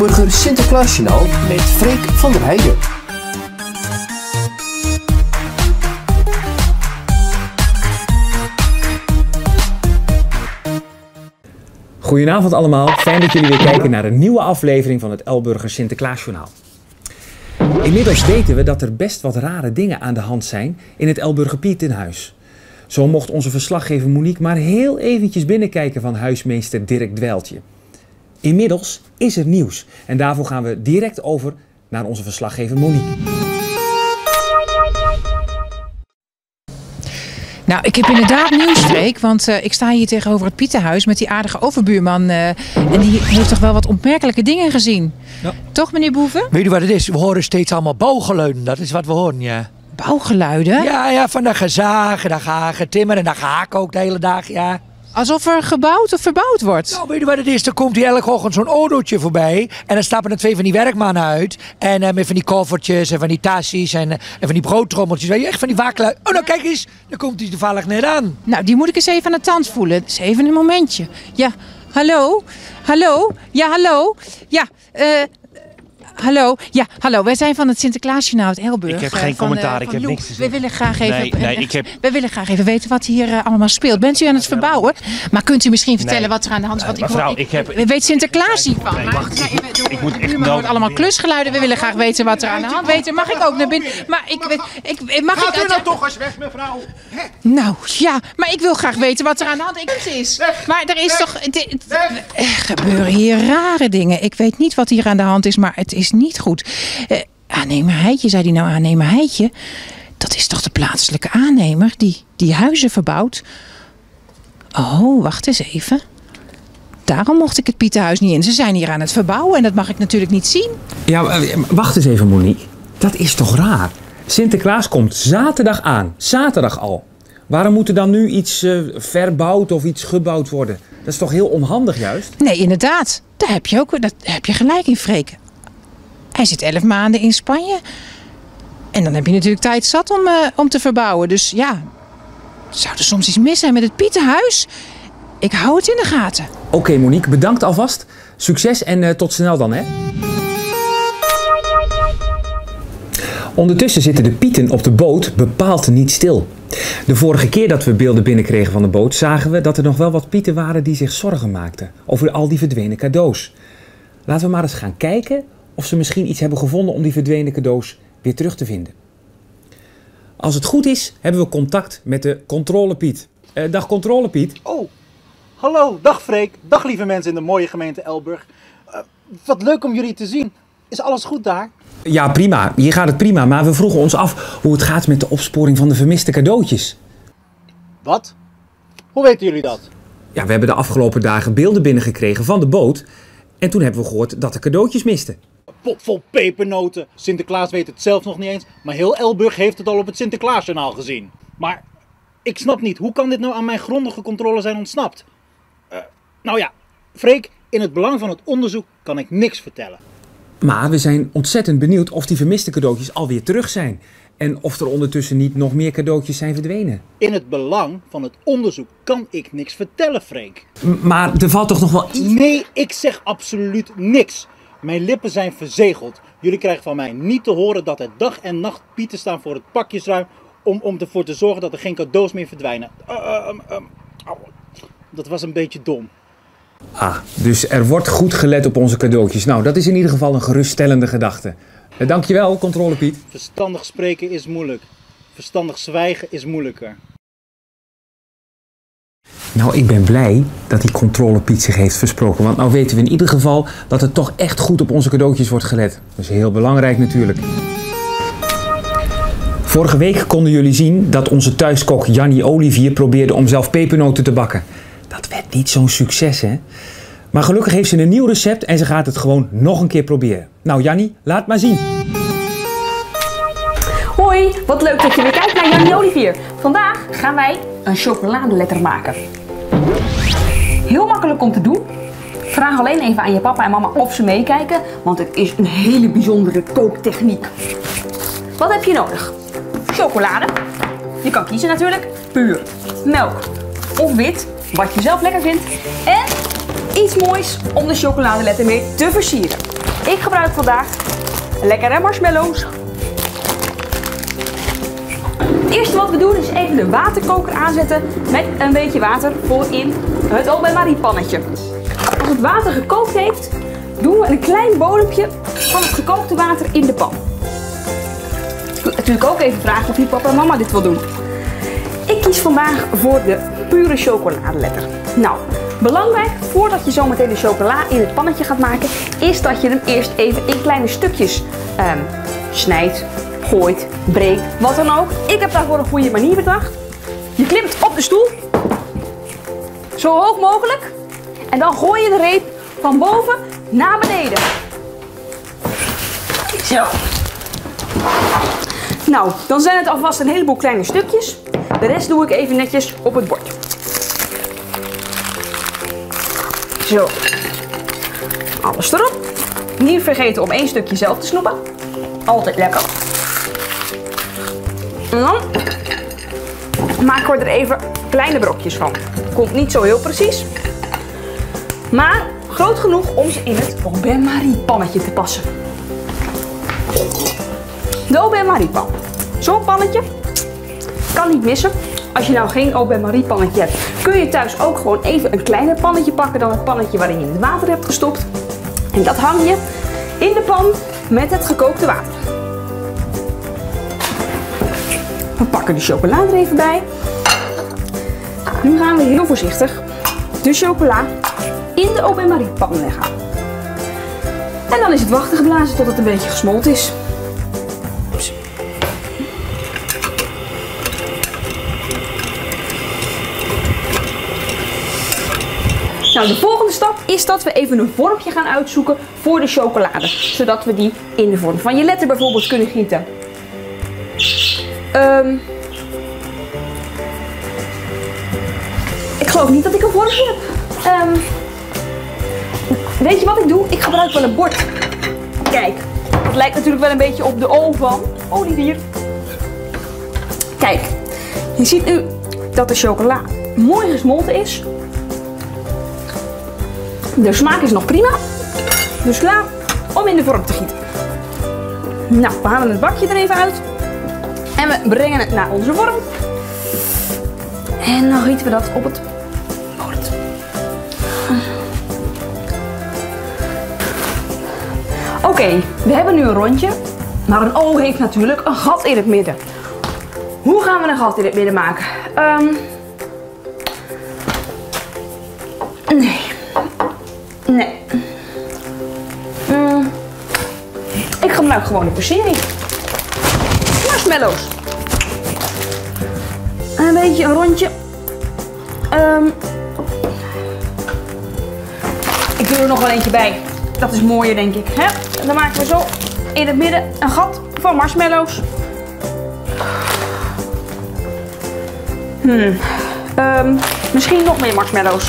Elburger Sinterklaasjournaal met Freek van der Heijden. Goedenavond allemaal, fijn dat jullie weer kijken naar een nieuwe aflevering van het Elburger Sinterklaasjournaal. Inmiddels weten we dat er best wat rare dingen aan de hand zijn in het Elburger Pietenhuis. Zo mocht onze verslaggever Monique maar heel eventjes binnenkijken van huismeester Dirk Dweiltje. Inmiddels is er nieuws en daarvoor gaan we direct over naar onze verslaggever Monique. Nou, ik heb inderdaad nieuws, Freek, want ik sta hier tegenover het Pietenhuis met die aardige overbuurman. En die heeft toch wel wat opmerkelijke dingen gezien. Ja. Toch, meneer Boeven? Weet u wat het is? We horen steeds allemaal bouwgeluiden. Dat is wat we horen, ja. Bouwgeluiden? Ja, van dat gezaag, dat getimmerd en dat gehaak ook de hele dag, ja. Alsof er gebouwd of verbouwd wordt. Nou, weet u wat het is? Dan komt hier elke ochtend zo'n autootje voorbij. En dan stappen er 2 van die werkmannen uit. En met van die koffertjes en van die tasjes en van die broodtrommeltjes. Weet je, echt van die wakkelui. Oh, nou kijk eens. Dan komt hij toevallig net aan. Nou, die moet ik eens even aan de tand voelen. Dat is even een momentje. Ja, hallo? Hallo? Ja, hallo? Ja, hallo? Ja, hallo. Wij zijn van het Sinterklaasjournaal uit Elburg. Ik heb geen commentaar, ik heb niks te zeggen. We willen graag even, we willen graag even weten wat hier allemaal speelt. Bent u aan het verbouwen? Maar kunt u misschien vertellen wat er aan de hand is? Want mevrouw, weet Sinterklaas hiervan? Nee, wacht. Ik moet echt hoort allemaal klusgeluiden. We willen graag weten wat er aan de hand is. Mag ik ook naar binnen? Maar Gaat u nou toch eens weg, mevrouw? Nou, ja. Maar ik wil graag weten wat er aan de hand is. Maar er is toch... Er gebeuren hier rare dingen. Ik weet niet wat hier aan de hand is, maar het is niet goed. Aannemer Heitje, zei hij nou aannemer Heitje? Dat is toch de plaatselijke aannemer die huizen verbouwt? Oh, wacht eens even. Daarom mocht ik het Pietenhuis niet in. Ze zijn hier aan het verbouwen en dat mag ik natuurlijk niet zien. Ja, wacht eens even Monique. Dat is toch raar? Sinterklaas komt zaterdag aan. Zaterdag al. Waarom moet er dan nu iets verbouwd of iets gebouwd worden? Dat is toch heel onhandig juist? Nee, inderdaad. Daar heb je gelijk in, Freek. Hij zit 11 maanden in Spanje. En dan heb je natuurlijk tijd zat om te verbouwen. Dus ja, zou er soms iets mis zijn met het Pietenhuis? Ik hou het in de gaten. Oké, Monique, bedankt alvast. Succes en tot snel dan, hè. Ondertussen zitten de Pieten op de boot bepaald niet stil. De vorige keer dat we beelden binnenkregen van de boot zagen we dat er nog wel wat Pieten waren die zich zorgen maakten over al die verdwenen cadeaus. Laten we maar eens gaan kijken of ze misschien iets hebben gevonden om die verdwenen cadeaus weer terug te vinden. Als het goed is, hebben we contact met de controlepiet. Dag controlepiet. Oh, hallo, dag Freek. Dag lieve mensen in de mooie gemeente Elburg. Wat leuk om jullie te zien. Is alles goed daar? Ja, prima. Hier gaat het prima. Maar we vroegen ons af hoe het gaat met de opsporing van de vermiste cadeautjes. Wat? Hoe weten jullie dat? Ja, we hebben de afgelopen dagen beelden binnengekregen van de boot. En toen hebben we gehoord dat de cadeautjes misten. Pot vol pepernoten. Sinterklaas weet het zelf nog niet eens. Maar heel Elburg heeft het al op het Sinterklaasjournaal gezien. Maar ik snap niet, hoe kan dit nou aan mijn grondige controle zijn ontsnapt? Nou ja, Freek, in het belang van het onderzoek kan ik niks vertellen. Maar we zijn ontzettend benieuwd of die vermiste cadeautjes alweer terug zijn. En of er ondertussen niet nog meer cadeautjes zijn verdwenen. In het belang van het onderzoek kan ik niks vertellen, Freek. Maar er valt toch nog wel iets? Nee, ik zeg absoluut niks. Mijn lippen zijn verzegeld. Jullie krijgen van mij niet te horen dat er dag en nacht Pieten staan voor het pakjesruim om ervoor te zorgen dat er geen cadeaus meer verdwijnen. Dat was een beetje dom. Ah, dus er wordt goed gelet op onze cadeautjes. Nou, dat is in ieder geval een geruststellende gedachte. Dankjewel, controlepiet. Verstandig spreken is moeilijk. Verstandig zwijgen is moeilijker. Nou, ik ben blij dat die controlepiet zich heeft versproken. Want nou weten we in ieder geval dat er toch echt goed op onze cadeautjes wordt gelet. Dat is heel belangrijk natuurlijk. Vorige week konden jullie zien dat onze thuiskok Jannie Olivier probeerde om zelf pepernoten te bakken. Dat werd niet zo'n succes, hè? Maar gelukkig heeft ze een nieuw recept en ze gaat het gewoon nog een keer proberen. Nou Jannie, laat maar zien. Hoi, wat leuk dat je weer kijkt naar Jannie Olivier. Vandaag gaan wij een chocoladeletter maken. Heel makkelijk om te doen. Vraag alleen even aan je papa en mama of ze meekijken, want het is een hele bijzondere kooktechniek. Wat heb je nodig? Chocolade. Je kan kiezen natuurlijk. Puur, melk of wit, wat je zelf lekker vindt. En iets moois om de chocoladeletter mee te versieren. Ik gebruik vandaag lekkere marshmallows. Het eerste wat we doen is even de waterkoker aanzetten met een beetje water voor in het Au Bain Marie pannetje. Als het water gekookt heeft, doen we een klein bodempje van het gekookte water in de pan. Ik wil natuurlijk ook even vragen of je papa en mama dit wil doen. Ik kies vandaag voor de pure chocoladeletter. Nou, belangrijk voordat je zometeen de chocola in het pannetje gaat maken, is dat je hem eerst even in kleine stukjes snijdt, gooit, breekt, wat dan ook. Ik heb daarvoor een goede manier bedacht. Je klimt op de stoel, zo hoog mogelijk, en dan gooi je de reep van boven naar beneden. Zo. Nou, dan zijn het alvast een heleboel kleine stukjes. De rest doe ik even netjes op het bord. Zo. Alles erop. Niet vergeten om 1 stukje zelf te snoepen. Altijd lekker. En dan maken we er even kleine brokjes van. Komt niet zo heel precies. Maar groot genoeg om ze in het Au Bain Marie pannetje te passen. De Au Bain Marie pan. Zo'n pannetje kan niet missen. Als je nou geen Au Bain Marie pannetje hebt, kun je thuis ook gewoon even een kleiner pannetje pakken dan het pannetje waarin je het water hebt gestopt. En dat hang je in de pan met het gekookte water. We pakken de chocolade er even bij. Nu gaan we heel voorzichtig de chocola in de Au Bain Marie pan leggen. En dan is het wachten geblazen tot het een beetje gesmolten is. Nou, de volgende stap is dat we even een vormpje gaan uitzoeken voor de chocolade. Zodat we die in de vorm van je letter bijvoorbeeld kunnen gieten. Ik geloof niet dat ik een vormpje heb. Weet je wat ik doe? Ik gebruik wel een bord. Kijk, het lijkt natuurlijk wel een beetje op de O van Olivier. Kijk, je ziet nu dat de chocola mooi gesmolten is. De smaak is nog prima. Dus klaar om in de vorm te gieten. Nou, we halen het bakje er even uit. En we brengen het naar onze vorm. En dan gieten we dat op het bord. Oké, we hebben nu een rondje. Maar een O heeft natuurlijk een gat in het midden. Hoe gaan we een gat in het midden maken? Nee. Nee. Ik gebruik gewoon de persering. Marshmallows. Een beetje een rondje. Ik doe er nog wel eentje bij. Dat is mooier, denk ik. Hè? En dan maken we zo in het midden een gat van marshmallows. Misschien nog meer marshmallows.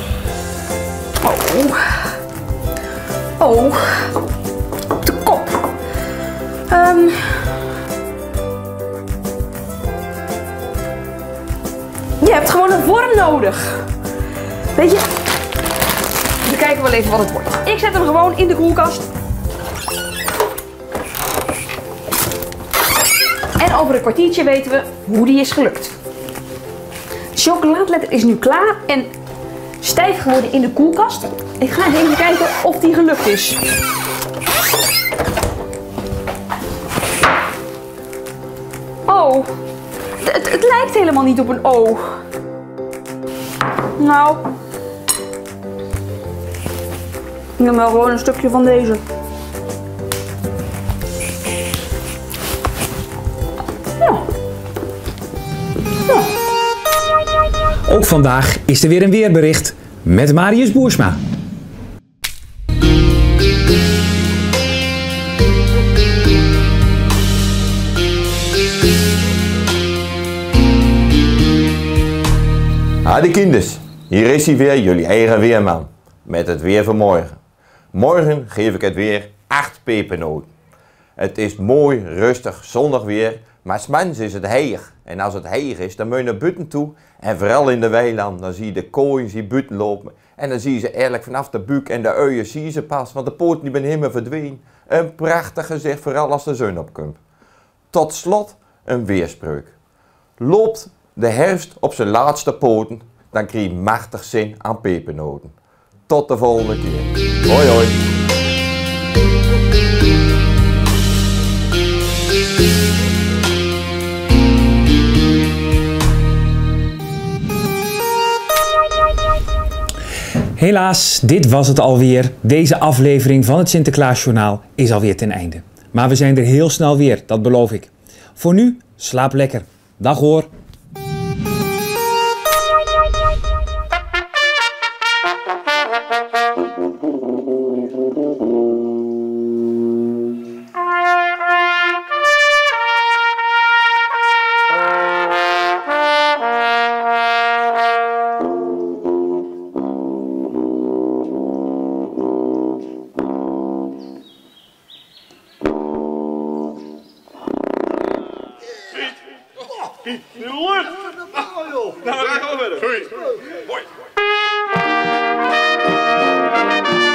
Oh, op de kop. Je hebt gewoon een vorm nodig. Weet je, we kijken wel even wat het wordt. Ik zet hem gewoon in de koelkast. En over een kwartiertje weten we hoe die is gelukt. De chocoladeletter is nu klaar en stijf geworden in de koelkast. Ik ga even kijken of die gelukt is. Oh, het lijkt helemaal niet op een O. Nou, ik neem wel gewoon een stukje van deze. Ja. Ja. Ook vandaag is er weer een weerbericht met Marius Boersma. Hadi kinders, hier is hij weer, jullie eigen weerman, met het weer van morgen. Morgen geef ik het weer 8 pepernoten. Het is mooi, rustig, zonnig weer, Maar 's mens is het heeg. En als het heeg is, dan moet je naar buiten toe. En vooral in de weiland, dan zie je de kooien die buiten lopen. En dan zie je ze eigenlijk vanaf de buik en de uien zie je ze pas. Want de poten die ben helemaal verdwenen. Een prachtig gezicht, vooral als de zon opkomt. Tot slot een weerspreuk. Loopt de herfst op zijn laatste poten, dan krijg je machtig zin aan pepernoten. Tot de volgende keer. Hoi hoi. Helaas, dit was het alweer. Deze aflevering van het Sinterklaasjournaal is alweer ten einde. Maar we zijn er heel snel weer, dat beloof ik. Voor nu, slaap lekker. Dag hoor. Nou, daar gaan we verder. Mooi.